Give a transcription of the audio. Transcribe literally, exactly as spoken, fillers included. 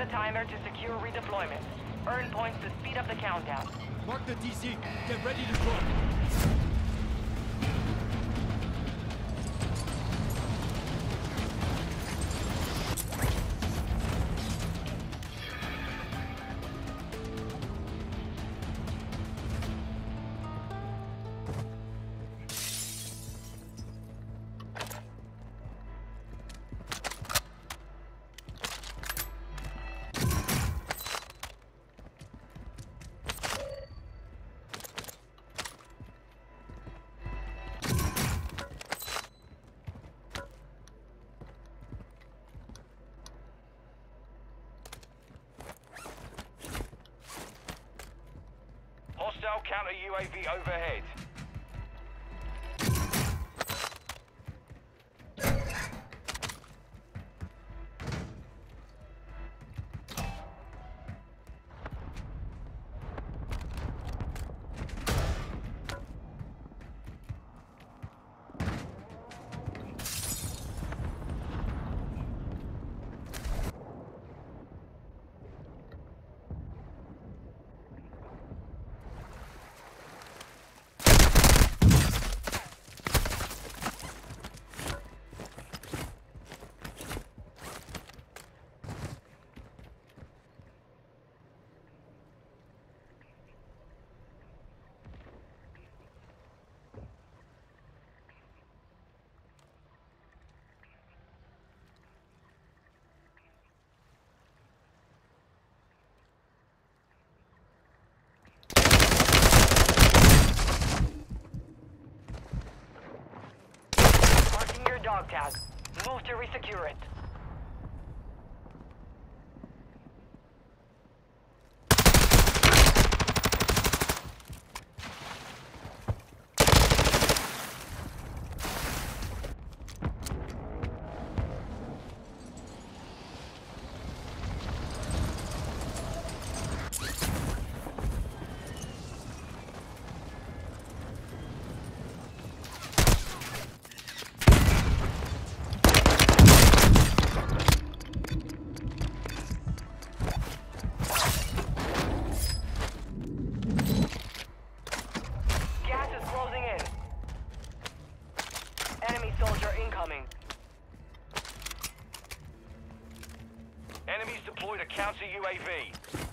the timer to secure redeployment. Earn points to speed up the countdown. Mark the D Z. Get ready to drop. Hostile counter U A V overhead. Dog tag. Move to resecure it. Enemy soldier incoming. Enemies deployed a counter U A V.